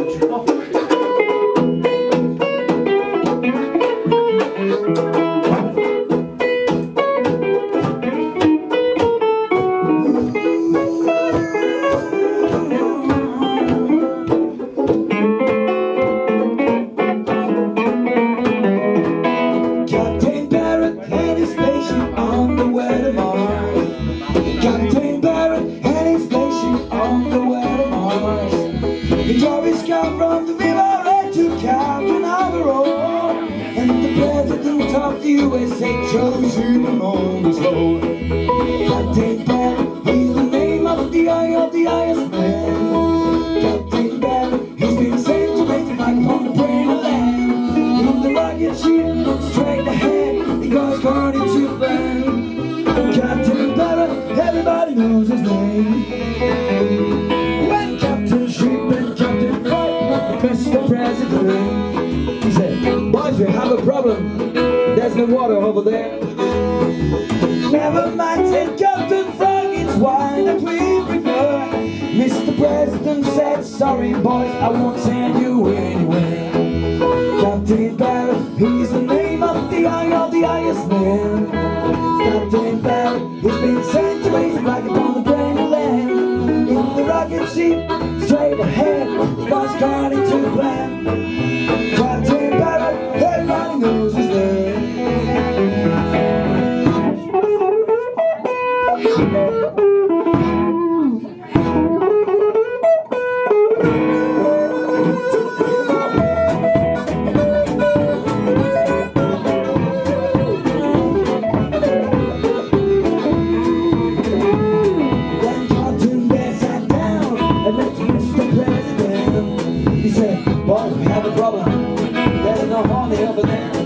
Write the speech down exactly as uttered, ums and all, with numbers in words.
Captain Barrett and his spaceship on the way to Mars. He drove his car from the River Red to Captain Navarro, and the president of the U S A chose him on his road. Captain Barrett, he's the name of the eye of the highest man. Captain Barrett, he's been sent to make the fight on the brain of land. In the rocket ship, straight ahead, he goes according to plan. Captain Barrett, everybody knows his name. When Captain Ship and Captain Fight, Mister President, he said, boys, we have a problem. There's no water over there. Never mind, said Captain Frog, it's wine that we prefer. Mister President said, sorry boys, I won't send you anywhere. Captain Barrett, he's the name of the eye of the highest man. Captain Barrett, he's been sent to raise a rocket on the brain of land. In the rocket ship, straight ahead, goes according to plan. Captain Barrett, everybody knows his name. Boys, we have a problem. There's no honey over there.